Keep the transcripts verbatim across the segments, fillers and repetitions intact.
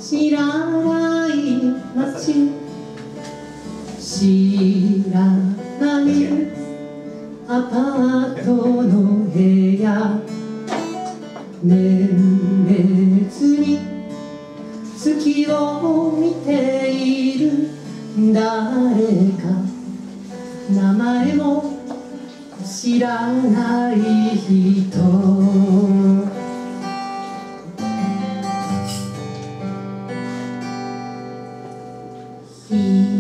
知らない街、知らないアパートの部屋、年別に月を見ている誰か、名前も知らない人、一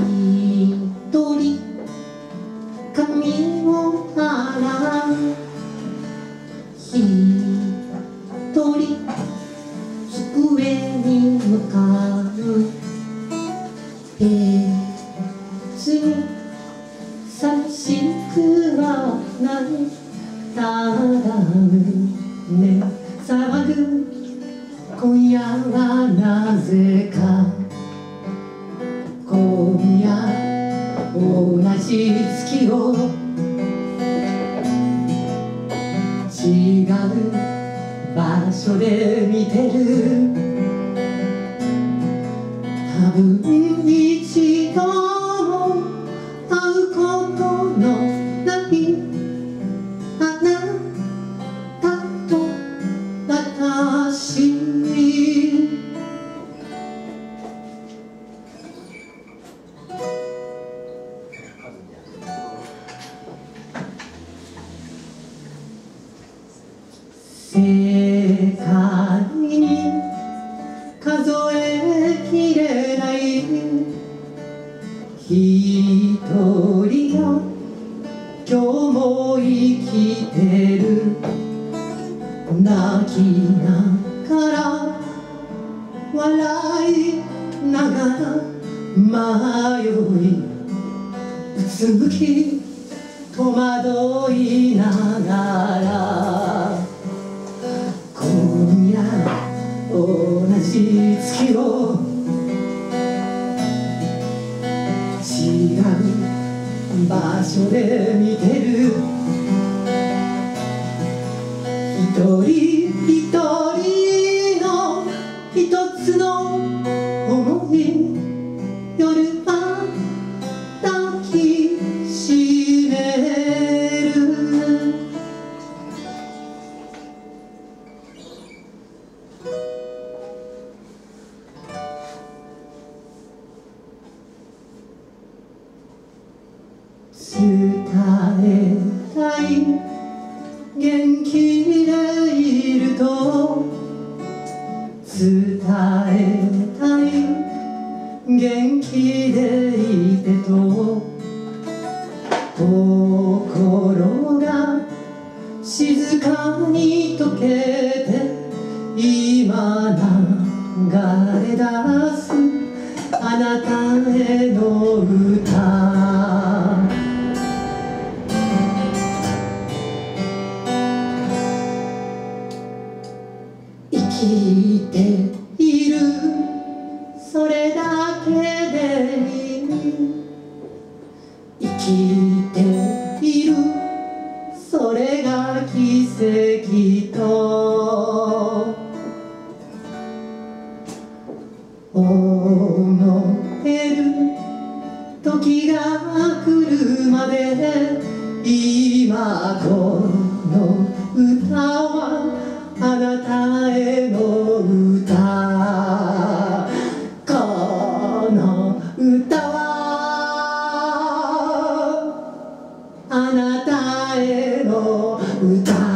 人髪を洗う、一人机に向かう、別に寂しくはない、ただ胸騒ぐ今夜はなぜか、今夜同じ月を違う場所で見てる、多分一度も会うことのないあなたと私、世界に数えきれない一人が今日も生きてる、泣きながら笑いながら迷いうつむき戸惑いながら、今夜同じ月を違う場所で見てる、一人一人の一つの想い、夜は抱きしめる、伝えたい元気でいると、伝えたい元気でいてと、心が静かに溶けて今流れ出すあなたへの歌、生きているそれだけでいい、生きているそれが奇跡と思える時が来るまで、今この歌はあなたへの歌、この歌はあなたへの歌。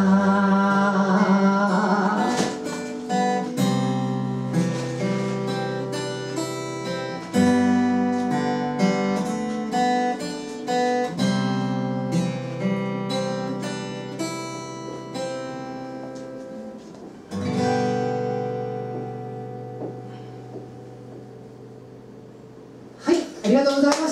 ありがとうございます。